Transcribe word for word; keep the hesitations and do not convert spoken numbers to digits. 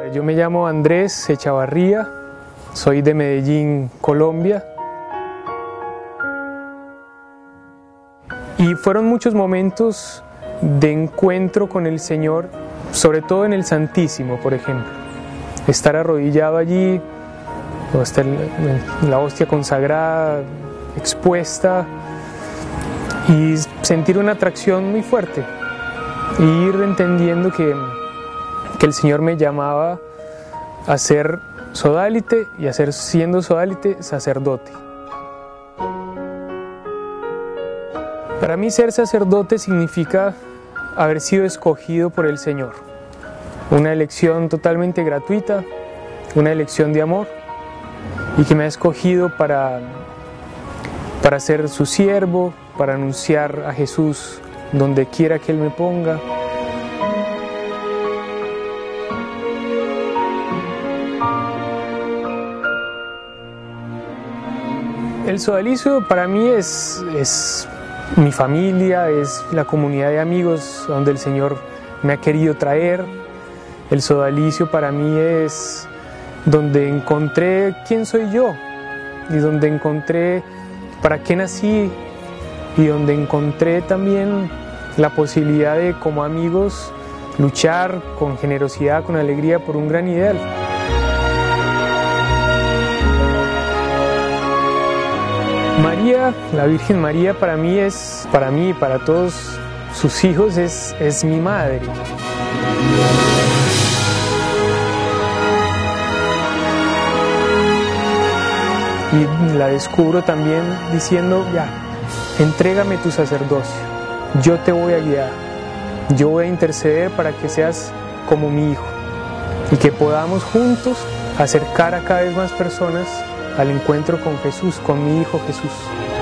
Yo me llamo Andrés Echavarría, soy de Medellín, Colombia. Y fueron muchos momentos de encuentro con el Señor, sobre todo en el Santísimo, por ejemplo. Estar arrodillado allí, estar en la hostia consagrada, expuesta, y sentir una atracción muy fuerte. Y ir entendiendo que, que el Señor me llamaba a ser sodalite y a ser, siendo sodalite, sacerdote. Para mí ser sacerdote significa haber sido escogido por el Señor. Una elección totalmente gratuita, una elección de amor, y que me ha escogido para, para ser su siervo, para anunciar a Jesús donde quiera que Él me ponga. El sodalicio para mí es, es mi familia, es la comunidad de amigos donde el Señor me ha querido traer. El sodalicio para mí es donde encontré quién soy yo y donde encontré para qué nací y donde encontré también la posibilidad de, como amigos, luchar con generosidad, con alegría por un gran ideal. María, la Virgen María, para mí es, para mí y para todos sus hijos, es, es mi madre. Y la descubro también diciendo, ya, entrégame tu sacerdocio, yo te voy a guiar, yo voy a interceder para que seas como mi hijo y que podamos juntos acercar a cada vez más personas al encuentro con Jesús, con mi Hijo Jesús.